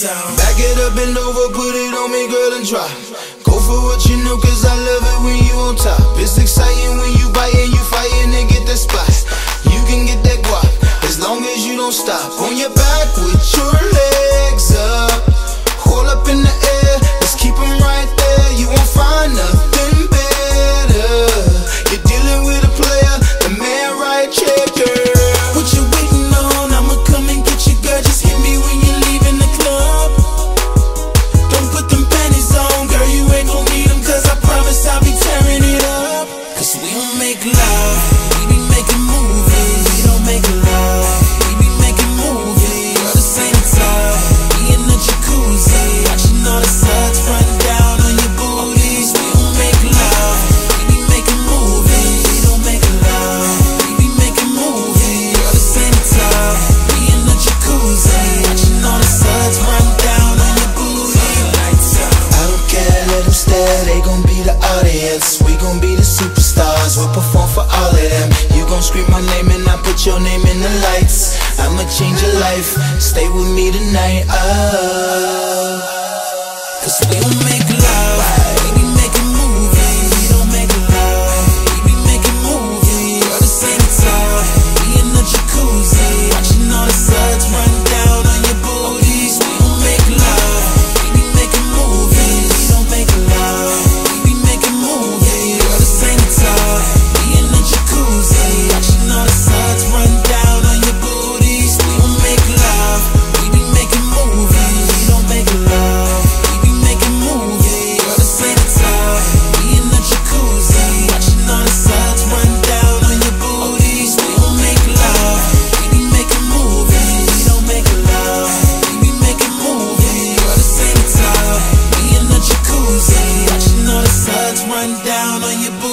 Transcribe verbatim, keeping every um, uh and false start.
Lights out. Back it up and over, put it on me, girl, and drop. Go for what you know, cause I love it when you on top. It's exciting when you bite and you fighting and get that spot. You can get that guap, as long as you don't stop. On your back with your legs up, hold up in the air, let's keep them right there. You won't find nothing better. You're dealing with a player, the man right checker. What you waiting on? I'ma come and get you, girl. Just hit me when you're leaving the club. Don't put them panties on, girl, you ain't gon' need them, cause I promise I'll be tearing it up. Cause we don't make love, we be making movies. We don't make love, we be making movies. Girl, this ain't a tub, we in the jacuzzi, watching all the suds run down on your booties. We don't make love, we be making movies. We don't make love, we be making movies. Girl, this ain't a tub, we in the jacuzzi, watching all the suds run down on your booties. Lights out. I don't care, let them stare, they gon' be the audience. We gon' be the superstars, we'll perform for all of them. You gon' scream my name and I put your name in the lights. I'ma change your life, stay with me tonight. Oh, cause we don't make love, we be making movies. We don't make love, we be making movies. Girl, this ain't a tub, we in the jacuzzi, watching all the suds run down on your booties. We don't make love, we be making movies. We don't make love, we be making movies. Girl, this ain't a tub, we in the jacuzzi, watching all the suds run down on your booties. We don't make love, we be making movies. We don't make love, we be making movies. Girl, this ain't a tub, we in the jacuzzi, watching all the suds run down on your booties. We don't make love, we be making movies. We don't make love, we be making movies. Girl, this ain't a tub, we in the jacuzzi, watching all the suds run down on your booties.